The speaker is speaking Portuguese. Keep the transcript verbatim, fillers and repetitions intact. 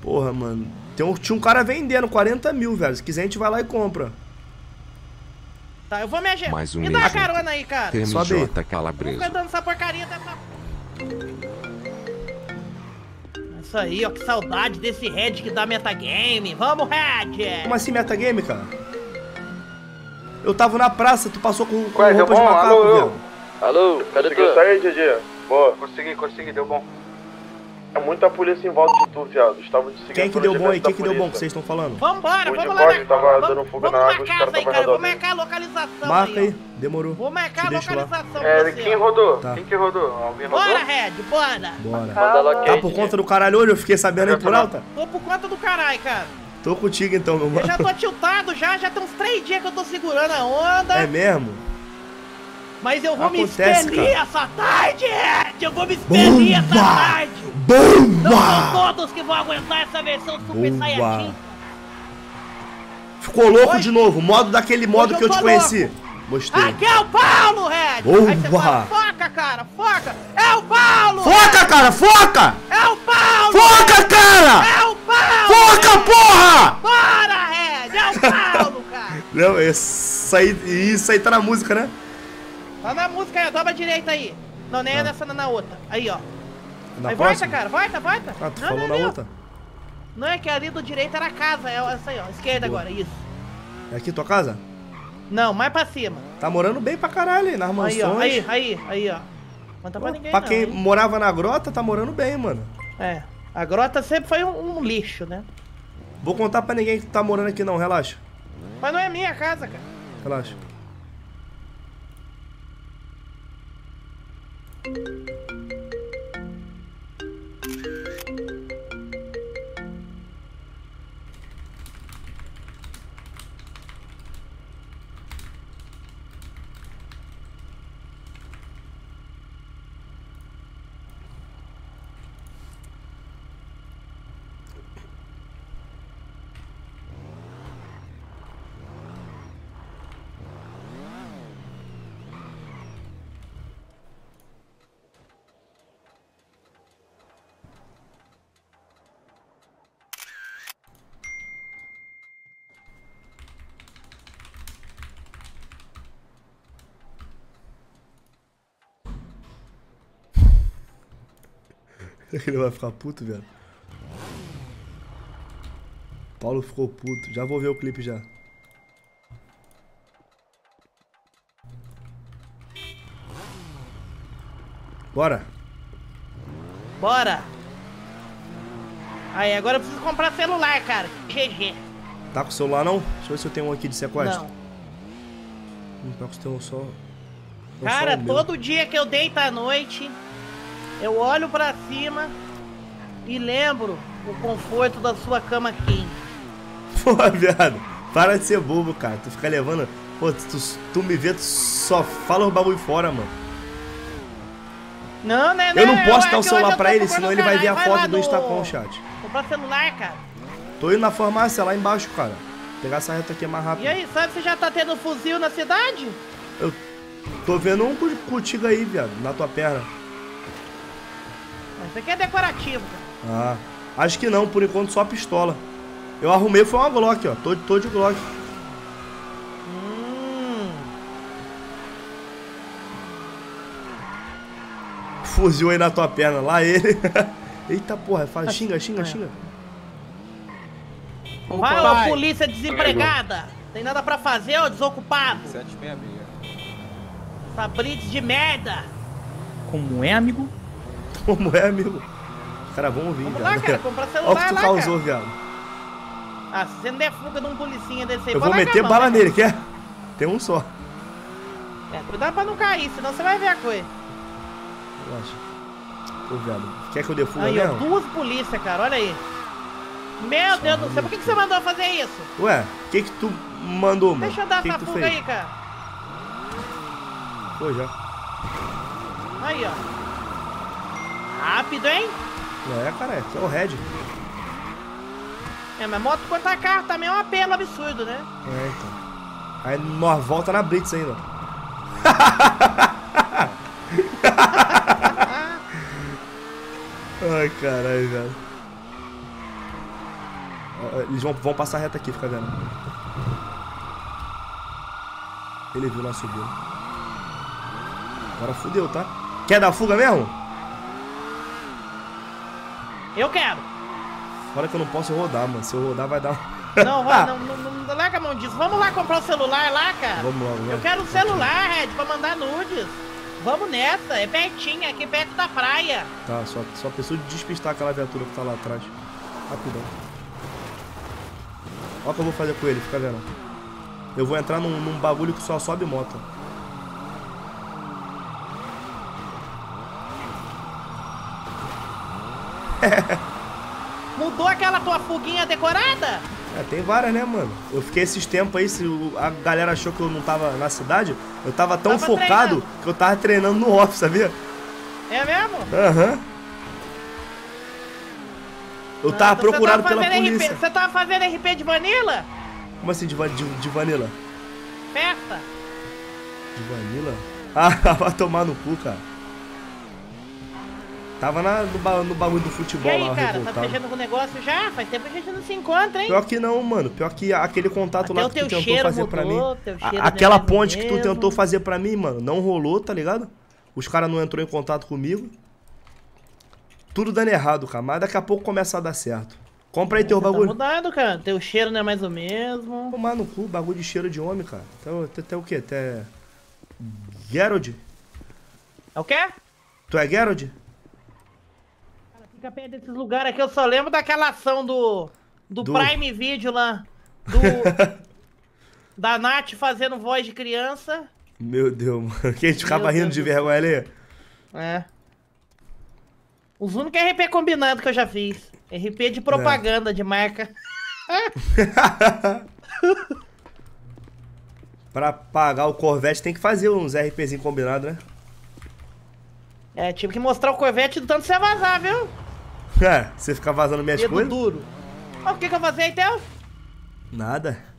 Porra, mano. Tem um, tinha um cara vendendo quarenta mil, velho. Se quiser, a gente vai lá e compra. Tá, eu vou me ajeitar. Mais um Me dá uma agente. carona aí, cara. T M Sobe aí. J Calabresa. Não fica dando essa porcaria dessa... Isso aí, ó, que saudade desse Red que dá metagame. Vamos, Red! Como assim, metagame, cara? Eu tava na praça, tu passou com, com Ué, deu roupa de bom? macaco, Alô, velho. Alô, cadê tu? Conseguiu sair, Didi? Boa. Consegui, consegui, deu bom. É muita polícia em volta de tu, viado. Estavam te seguindo. Quem que pelo deu bom aí? regimento Quem da que deu bom que polícia. vocês estão falando? Vambora, O vamos de lá Cosme na... tava vamos, dando fuga vamos na na água, os casa caras aí, tavam cara. Eu vou rodando. marcar a localização Marca aí, aí, demorou. ó. Vou marcar Te a deixo lá. localização pra É, você, quem ó. rodou? Tá. Quem que rodou? Alguém rodou? Bora, Red, bora. Bora. Manda lá Tá por conta do caralho hoje? Eu fiquei sabendo aí por alta? Tô por conta do caralho, cara. Tô contigo então, meu Eu mano. já tô tiltado já, já tem uns três dias que eu tô segurando a onda. É mesmo? Mas eu vou Acontece, me expelir cara. essa tarde, Ed! Eu vou me expelir essa Bomba! tarde! Não são Bomba! todos que vão aguentar essa versão Super Bomba! Saiyajin. Ficou louco Hoje- de novo. Modo daquele modo Hoje que eu eu te tô conheci. Mostrei. Aqui é o Paulo, Red! Bomba! Aí você fala, foca, cara, foca! É o Paulo! Foca, cara! Foca! É o Paulo! Foca, cara! É o Paulo! Foca, Red! porra! Bora, Red! É o Paulo, cara! Não, isso aí, isso aí tá na música, né? Tá na música aí, dobra a direita aí. Não, nem é nessa, não, na outra. Aí, ó. Na Aí, volta, próxima? cara, volta, volta. Ah, tu não, falou não, na não. outra? Não, é que ali do direito era a casa, é essa aí, ó. Esquerda Boa. agora, isso. É aqui tua casa? Não, mais pra cima. Tá morando bem pra caralho aí, nas Aí, ó, mansões. aí, aí, aí, ó. Não tá pra ninguém, Pra não, quem hein? morava na grota, tá morando bem, mano. É, a grota sempre foi um, um lixo, né? Vou contar pra ninguém que tá morando aqui não, relaxa. Mas não é minha casa, cara. Relaxa. Ele vai ficar puto, velho. Paulo ficou puto. Já vou ver o clipe já. Bora. Bora. Aí, agora eu preciso comprar celular, cara. G G. Tá com o celular não? Deixa eu ver se eu tenho um aqui de sequestro. Não. Não tá com o teu só. é só Cara, o meu. todo dia que eu deito à noite, eu olho pra cima e lembro o conforto da sua cama quente. Pô, viado, para de ser bobo, cara. Tu fica levando. Pô, tu, tu me vê, tu só fala os bagulho fora, mano. Não, né? Eu não né, posso é dar o que celular hoje eu pra tô ele, procurando senão ele vai ver a caralho. foto lá do no- Instacom, chat. Comprar celular, cara. Tô indo na farmácia lá embaixo, cara. Pegar essa reta aqui é mais rápido. E aí, sabe se já tá tendo fuzil na cidade? Eu tô vendo um co- contigo aí, viado, na tua perna. Isso aqui é decorativo, cara. Ah, acho que não, por enquanto só pistola. Eu arrumei, foi uma Glock, ó. Tô, tô de Glock. Hum. Fuzil aí na tua perna, lá ele. Eita porra, fala, xinga, xinga, xinga. Vai, ô polícia desempregada. Tem nada pra fazer, ô desocupado. sete seis seis. Essa blitz de merda. Como é, amigo? Como é, amigo? Cara, vamos vir, Vamos viado. lá, cara, comprar Olha o celular que tu lá, causou, cara. viado. Ah, se você não der fuga de um policinha desse aí, Eu pode vou largar meter a mão, bala né, nele, quer? Tem um só. cara? É, cuidado pra não cair, senão você vai ver a coisa. Relaxa. Pô, viado. Quer que eu dê fuga Aí, ó, mesmo? duas polícias, cara, olha aí. Meu Deus do céu, por que, que você mandou fazer isso? Ué, o que que tu mandou, mano? Deixa eu dar que essa que tu fuga fez? aí, cara. Pô, já. Aí, ó. Rápido, hein? É, cara, é, que é o Red. É, mas moto contra carro também é um apelo absurdo, né? É, então. Aí nós volta na Blitz ainda. Ai, caralho, velho. Eles vão, vão passar reto aqui, fica vendo. Ele viu lá subir. Agora fudeu, tá? Quer dar fuga mesmo? Eu quero. Fora que eu não posso rodar, mano. Se eu rodar vai dar um... Não, vai, não, não, não, não larga a mão disso. Vamos lá comprar o celular lá, cara. Vamos lá, vamos lá. Eu quero um celular, Red, pra mandar nudes. Vamos nessa, é pertinho, aqui perto da praia. Tá, só, só preciso despistar aquela viatura que tá lá atrás. Rapidão. Olha o que eu vou fazer com ele, fica vendo. Eu vou entrar num, num bagulho que só sobe moto. Mudou aquela tua fuguinha decorada? É, tem várias, né, mano? Eu fiquei esses tempos aí, se o- a galera achou que eu não tava na cidade, eu tava tão Tava focado treinando. que eu tava treinando no off, sabia? É mesmo? Aham. Eu tava Ah, então procurado você tava pela fazendo R P polícia. Você tava fazendo R P de Vanilla? Como assim, de, va- de, de vanilla? Festa? De vanilla? Ah, vai tomar no cu, cara. Tava na, no, ba- no bagulho do E futebol aí, lá, cara, tá revoltado. fechando com o negócio já? Faz tempo que a gente não se encontra, hein? Pior que não, mano. Pior que aquele contato Até lá o que teu tu tentou cheiro fazer pra mim. mudou, teu a- cheiro não é aquela mais o ponte que tu mesmo. tentou fazer pra mim, mano, não rolou, tá ligado? Os caras não entrou em contato comigo. Tudo dando errado, cara. Mas daqui a pouco começa a dar certo. Compra aí teu Você tá bagulho. mudado, cara. Teu cheiro não é mais o mesmo. Tomar no cu, bagulho de cheiro de homem, cara. Até, até, até o quê? Até. Gerald? É o quê? Tu é Gerald? Fica perto desses lugares aqui, eu só lembro daquela ação do. Do, Do- Prime Video lá. Do. Da Nath fazendo voz de criança. Meu Deus, mano. Que a gente ficava Meu rindo Deus de do vergonha ali. É. Os únicos R P combinados que eu já fiz. R P de propaganda de marca. Pra pagar o Corvette tem que fazer uns RPzinho combinado, né? É, tive que mostrar o Corvette do tanto que você vazar, viu? É, você ficar vazando minhas Dedo coisas? duro. Ó, o que que eu vazei, então? Nada.